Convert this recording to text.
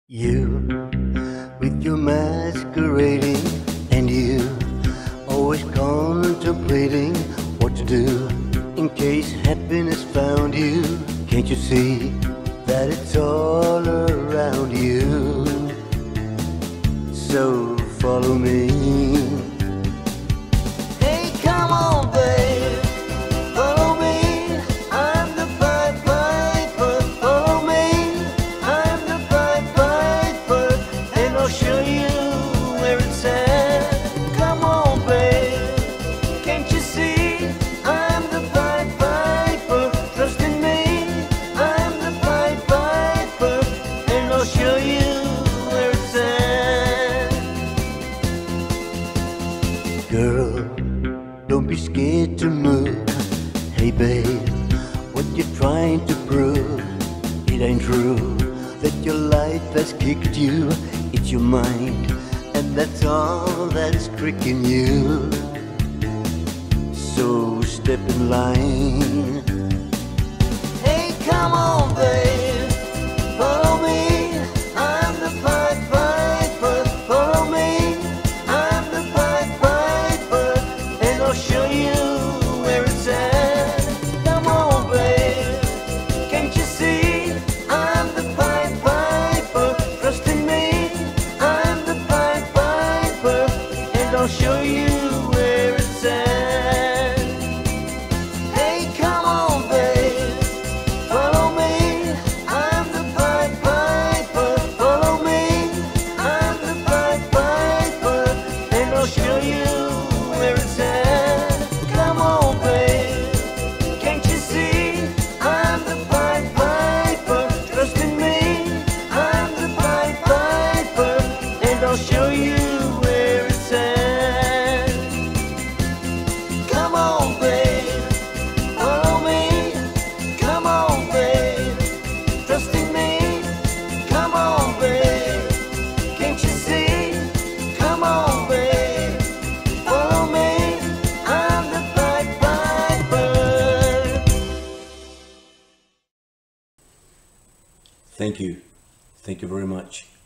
You, with your masquerading, and you, always contemplating what to do in case happiness found you. Can't you see that it's all around you? So follow me. Hey, come on, babe, follow me. I'm the Pied Piper. Follow me. I'm the Pied Piper, and I'll show you where it's at. Come on, babe, can't you see? I'm the Pied Piper. Trust in me. I'm the Pied Piper, and I'll show you where it's at. Girl, don't be scared to move. Hey babe, what you trying to prove? It ain't true that your life has kicked you. It's your mind, and that's all that is tricking you. So step in line. Hey, come on babe, follow me. I'm the Pied Piper. Follow me. I'm the Pied Piper, and I'll show you where it's at. Come on, babe, can't you see? I'm the Pied Piper. Trust in me. I'm the Pied Piper, and I'll show you where it's at. Hey, come on, babe, follow me. I'm the Pied Piper. Follow me. I'm the Pied Piper, and I'll show you where it's at. Come on, babe, can't you see? I'm the Pied Piper. Trust in me. I'm the Pied Piper, and I'll show you where it's at. Come on, babe, follow me. Come on, babe, trust in me. Come on, babe, can't you see? Come on, babe, follow me. I'm the Pied Piper. Thank you. Thank you very much.